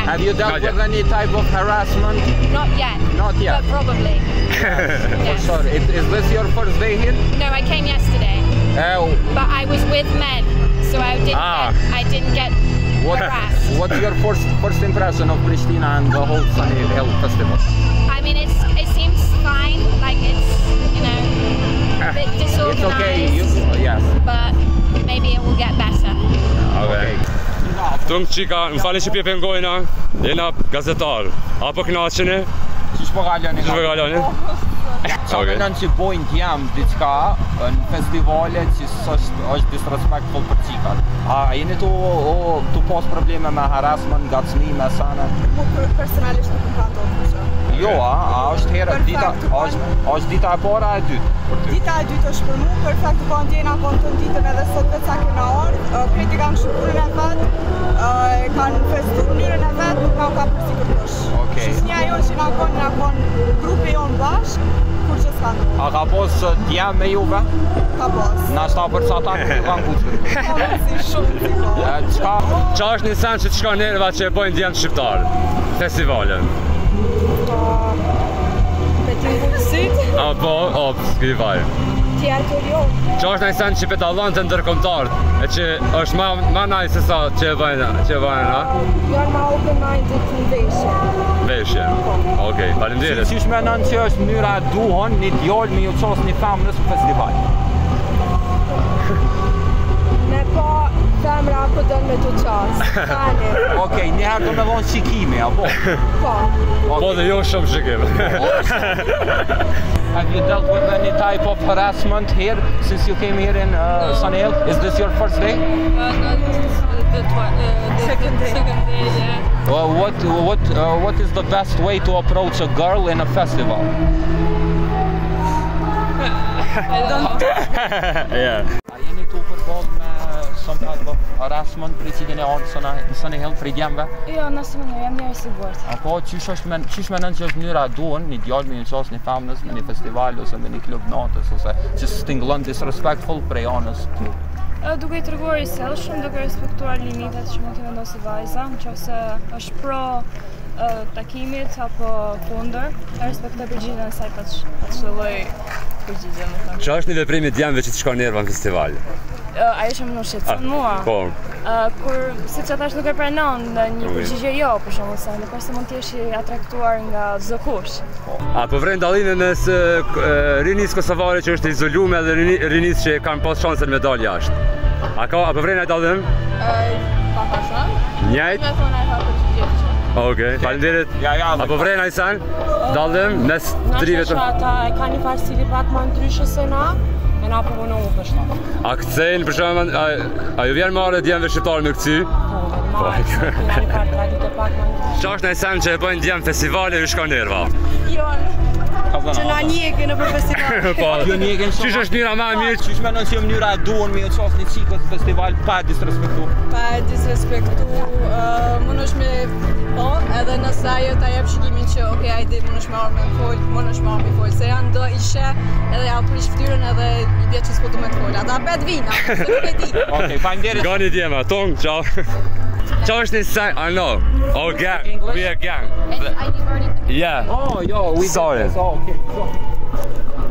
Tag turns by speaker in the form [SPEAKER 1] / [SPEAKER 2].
[SPEAKER 1] Have you dealt with any type of harassment?
[SPEAKER 2] Not yet.
[SPEAKER 1] Not yet.
[SPEAKER 2] But probably.
[SPEAKER 1] Yes. Sorry. Is this your first day here?
[SPEAKER 2] No, I came yesterday. But I was with men, so I didn't get harassed.
[SPEAKER 1] What's your first impression of Pristina and the whole Sunny Hill Festival?
[SPEAKER 2] I mean, it seems fine. Like it's, you know, a bit disorganized.
[SPEAKER 1] It's okay. Yes.
[SPEAKER 2] But maybe it will get better.
[SPEAKER 1] Okay.
[SPEAKER 3] Tung qika, më falni që pje pengojna, jena gazetar. Apo knaqeni?
[SPEAKER 1] Qysh po kaloni?
[SPEAKER 3] Qysh po kaloni?
[SPEAKER 1] Qa menon që bojnë t'jam diçka në festivale që është disrespectful për qikat? A jeni tu pas probleme me harassment, ngacmime, sana?
[SPEAKER 4] Mu personalisht nuk më ka ndodhur gjë.
[SPEAKER 1] Jo, a është është dita e para e dytë për ty?
[SPEAKER 4] Dita e dytë është për mu, perfekt të kanë djena kanë të ditën edhe sot vetë sa kena ardhë, kreti kanë shkurën e vetë, kanë festu mënyrën e vetë, nuk nga ka përsi kërkush. Shisnja jonë që nga kanë grupi jonë bashkë, kur që s'ka ndodhur.
[SPEAKER 1] A ka pos t'jem me juve?
[SPEAKER 4] Ka pos.
[SPEAKER 1] Na shta për sa ta nuk kanë kuqër.
[SPEAKER 4] Ka si shumë si ka.
[SPEAKER 3] Qa është një sen që të shka nerva që e bojnë djemë shqiptarë? Festivalen?
[SPEAKER 4] Me t'ingurë sytë.
[SPEAKER 3] Po, s'krivaj.
[SPEAKER 4] Tjerë të rjo.
[SPEAKER 3] Qa është një sen që petallon të ndërkomtartë, e që është ma najë se sa që e bajnë, ha?
[SPEAKER 4] Janë ma open-minded në veshje.
[SPEAKER 3] Veshje? Okej, faleminderit.
[SPEAKER 1] Qysh menon që është mënyra e duhon një djallë me ju qos një femnës në festival?
[SPEAKER 4] Ne po femra po dënë me të qasë.
[SPEAKER 1] Okej, njëherë do me vonë shikimi, apo?
[SPEAKER 4] Po.
[SPEAKER 3] Po dhe jo shumë shikim.
[SPEAKER 1] Have you dealt with any type of harassment here since you came here in Sunny Hill? Is this your first day?
[SPEAKER 5] No, this is the second day, yeah.
[SPEAKER 1] Well, what is the best way to approach a girl in a festival?
[SPEAKER 5] I don't
[SPEAKER 3] Yeah.
[SPEAKER 1] A jeni tu përballë me some type of harassment për cilin e ardhë në Sunny Hill për i djemve?
[SPEAKER 5] Jo, nësë më në jam një sigurt.
[SPEAKER 1] Apo qysh menon që është mënyra e duhon një djallë me një qas një femnës në një festival ose në një klub natës ose që stingëllon disrespectful prej anës tu?
[SPEAKER 5] Duke i treguar i sjellshëm, duke respektuar limitet që mund të vendosë vajza, nëse është pro takimit apo kundër, respektoj përgjigjen e saj pa çdo lloj përgjigje, më thënë.
[SPEAKER 3] Qa është një veprim i djemve që të shka nerva në festival?
[SPEAKER 5] Ajo që më nuk shqetëson mua.
[SPEAKER 3] Po.
[SPEAKER 5] Kur, siç e thash, nuk e pranon një përgjigje jo, për shembull, se nuk është se mund të jesh i atraktuar nga çdo kush.
[SPEAKER 3] A po vren dallime mes rinisë kosovare që është izoluar dhe rinisë që kanë pas shansen me dal jashtë? A po vren ai dallim?
[SPEAKER 5] Pa shumë.
[SPEAKER 3] Njëjtë?
[SPEAKER 5] Me thonë ai hapë përgjigje.
[SPEAKER 3] Okej, faleminderit. A po vren ai sen? Dallim mes trive të...
[SPEAKER 4] Ata e ka një farë stili pak më ndryshë se na, e na përvonohu për shtatë.
[SPEAKER 3] A këthejnë, për shumë, a ju vjen marrë djemve shqiptarë me këci?
[SPEAKER 4] Po, një farë tradite pak më ndryshë.
[SPEAKER 3] Qa është në sen që e bëjnë djemë festivale ju shka nerva?
[SPEAKER 4] Që na njekë në për festival.
[SPEAKER 3] Po, qysh është njëra ma mirë?
[SPEAKER 1] Qysh menon që mënyra e duhon me ju qas një qikët në festival pa disrespektu?
[SPEAKER 4] Pa disrespektu, mund është me po, edhe nëse ajo ta jep shikimin që okej, hajde mund është me arë me folë, mund është me arë me folë, se janë do ishe edhe ja prish ftyrën edhe i bje që s'po du me të folë. Ata bet vina, se nuk e di.
[SPEAKER 1] Okej, faleminderit.
[SPEAKER 3] Gani djema, tong, ciao. Qa është një sen? I know. Oh, gang. We are gang.
[SPEAKER 2] Are you already?
[SPEAKER 3] Yeah.
[SPEAKER 1] Oh, yo, we
[SPEAKER 3] Sorry.
[SPEAKER 1] did this. Oh, okay.